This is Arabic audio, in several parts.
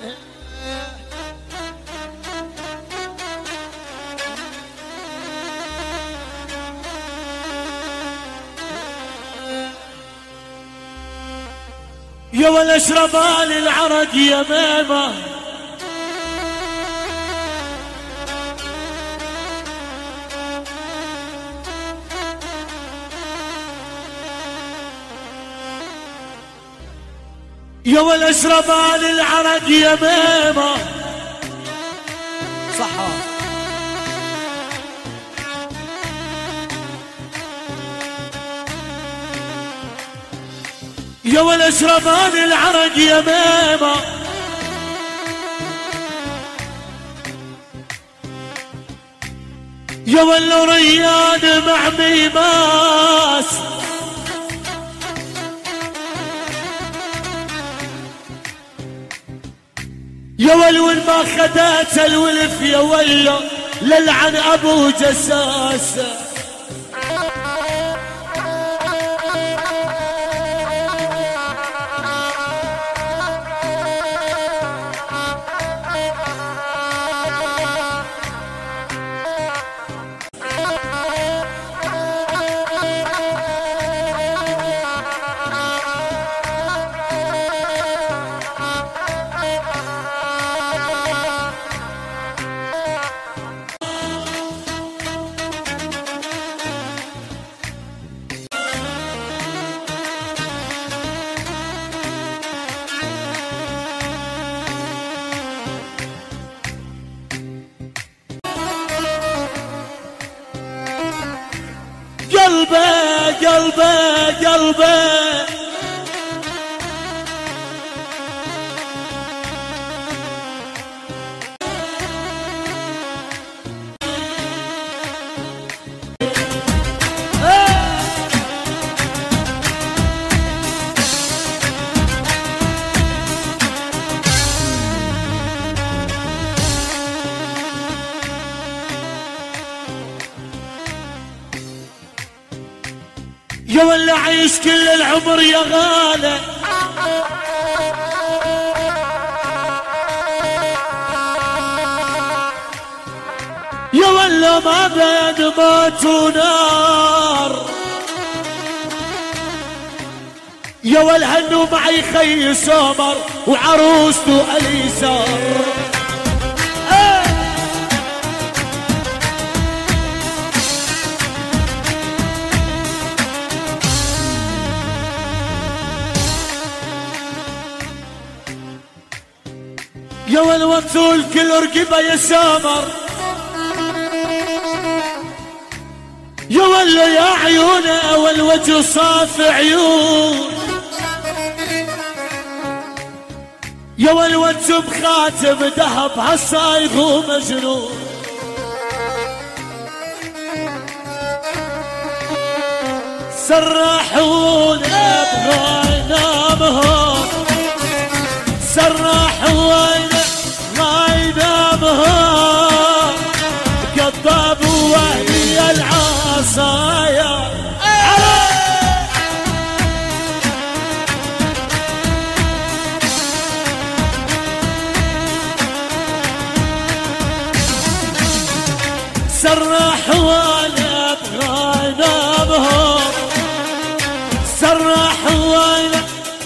يا ولا اشربان العرق يا ماما، يا ولا اشربان العرق يا ماما صحة. يا ولا اشربان العرق يا ماما، يا ولا ريان مع ميماس، يا ولول ما خدات الولف، يا ولا للعن ابو جساسه. قلبي قلبي قلبي يا ولا عيش كل العمر يا غالي، يا ولا ما بين موت ونار، يا ولا هنو معي خي سمر وعروسته اليسار. يا والوصول كل رقبة يا سامر، يا ولا يا عيونه والوجه صاف عيون، يا والوجه بخاتم ذهب هالصايغ ومجنون. سرحونا ابغى ينامهم، سرحونا غاينامهم، قطاب وهي العصايا. سرحونا بغاينامهم، سرحونا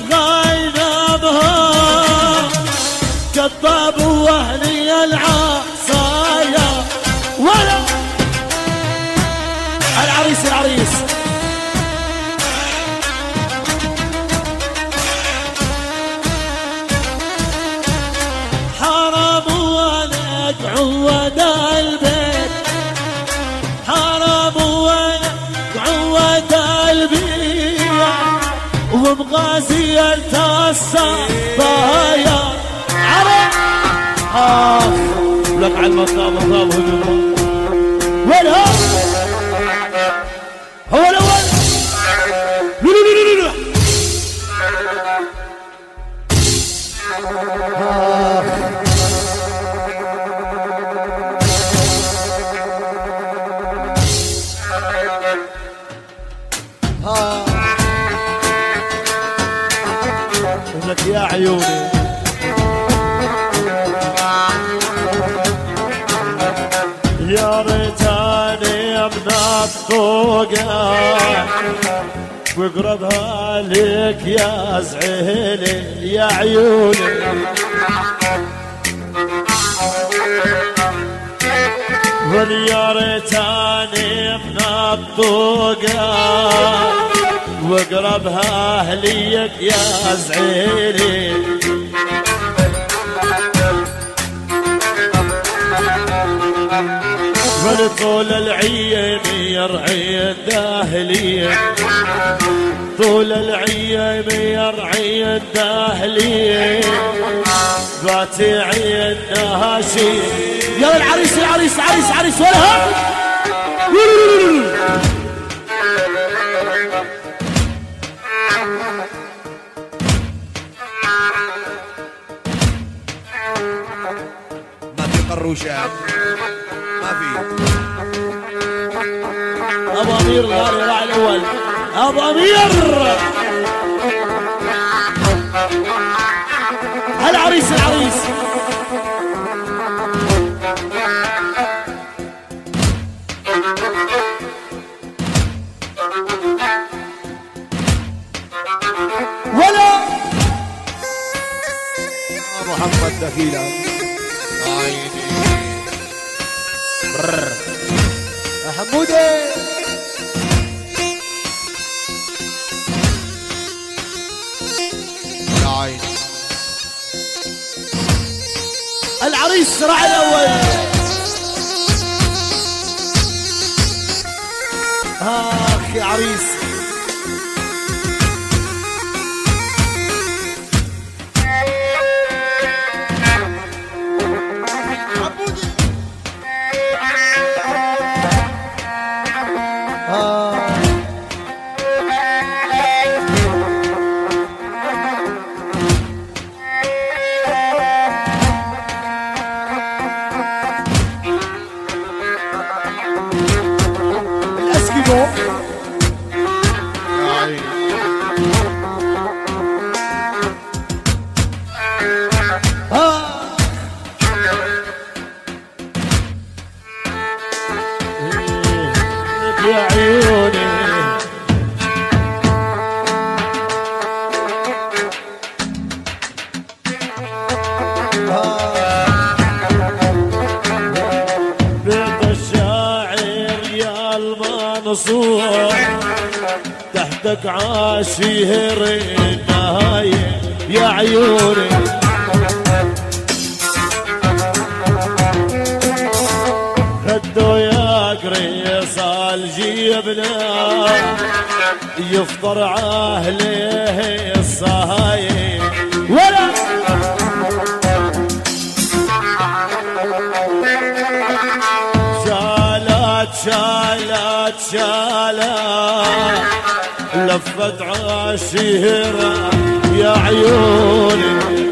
بغاينامهم، قطاب وهني العصايا. ولا العريس العريس حرام وانا قعود البيت، حرام وانا قعود البيت، ومغازي التصبايا. لك على المطاب مطاب هجوم. وين هو الاول؟ لك يا عيوني الطوقة واقربها لك يا زعيلي يا عيوني. ويا ريتاني من الطوقة واقربها ليك يا زعيلي. طول العيم يرعي الداهلية، طول العيم يرعي الداهلية، باتي عينها شي. يا العريس العريس عريس عريس ولها ما في قروشات، ما في. ابو امير الغالي راعي الاول، ابو امير العريس العريس. ولا محمد دخيلة حمودي. العريس راعي الاول. اخ يا عريس يا عيوني. بيت الشاعر يا المنصور تحتك عاشير النهاية يا عيوني. خدوا يا قريص الجيبنا يفطر عهله الصهايب. ولا شالت شالت شالت لفت عاشيرة يا عيوني.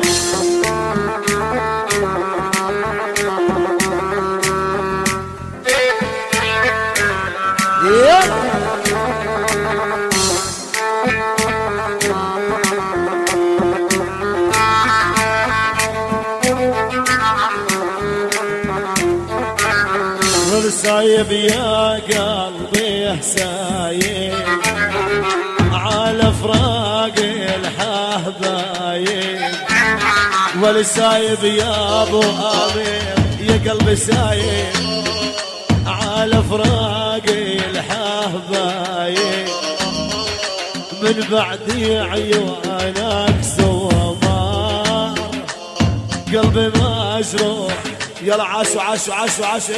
سايب يا قلبي سايب على فراق الحبايب. والسايب يا ابو امير يا قلبي سايب على فراق الحبايب. من بعد عيونك سومار قلبي مجروح. يلا عاشوا عاشوا عاشوا عاشوا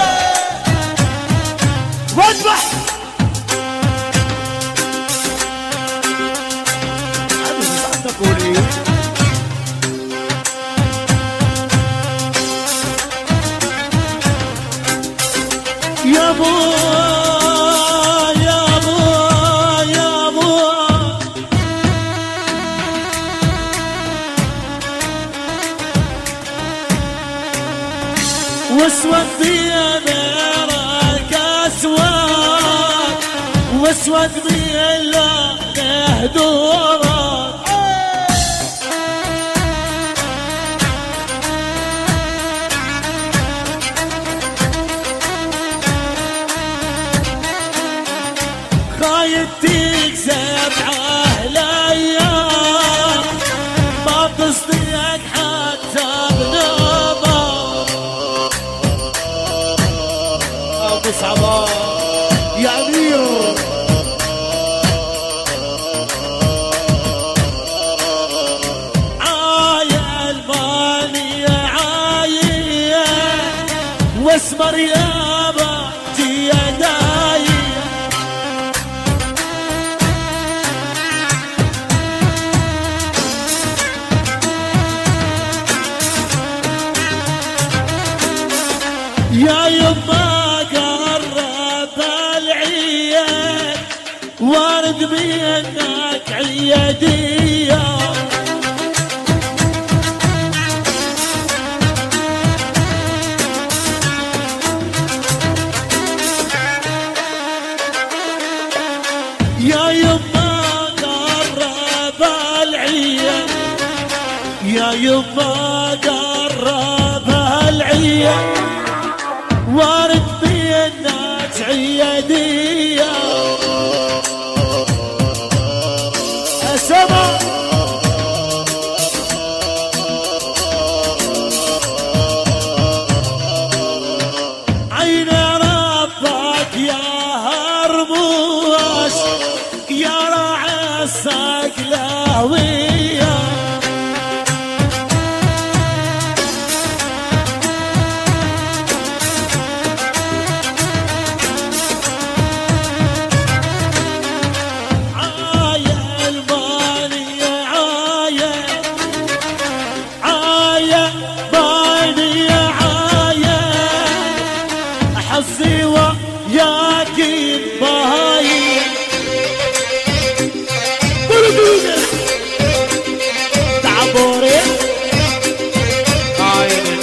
واذبح يا بو يا بو يا بو. واسود بيدك اسود واسود بيدك هدورك. الايام ما تصدق حتى بنظر. ابو صعبان يا امير عاية المانية عاية واسمر يابا يا داي. يا يما قرب العيد وارد منك عيدية. يا يما قرب العيد يا يما قرب العيد وارد بينات عيدية. أسمع عين ربك يا هرموش يا راعي الصقلاوية. حظي وياك بهاي بردودة تعبوري عاينة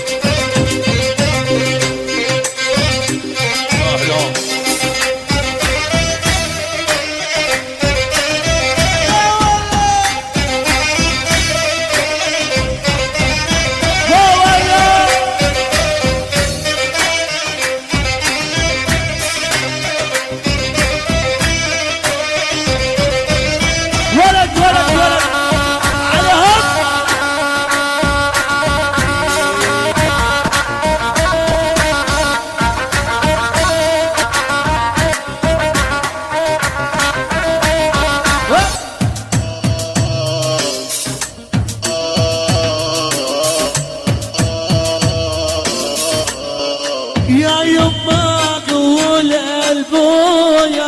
يا يما قول البويا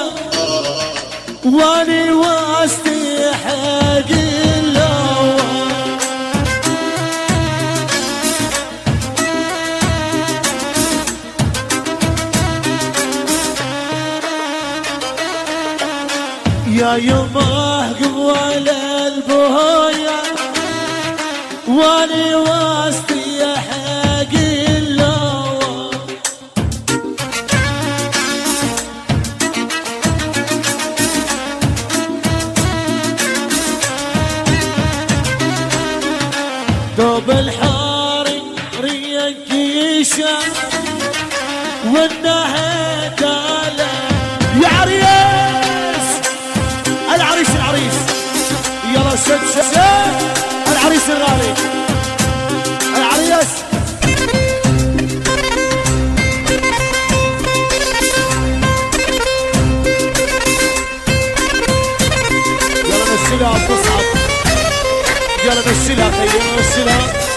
واني واستي حق اللوى. يا يما قول البويا واني واستي حق اللوى. دوب الحاري ريكيشة والنهي دالة يا عريس العريس يلا سد العريس الغالي العريس. يلا نسلها تصعد يلا نسلها خيي نسلها.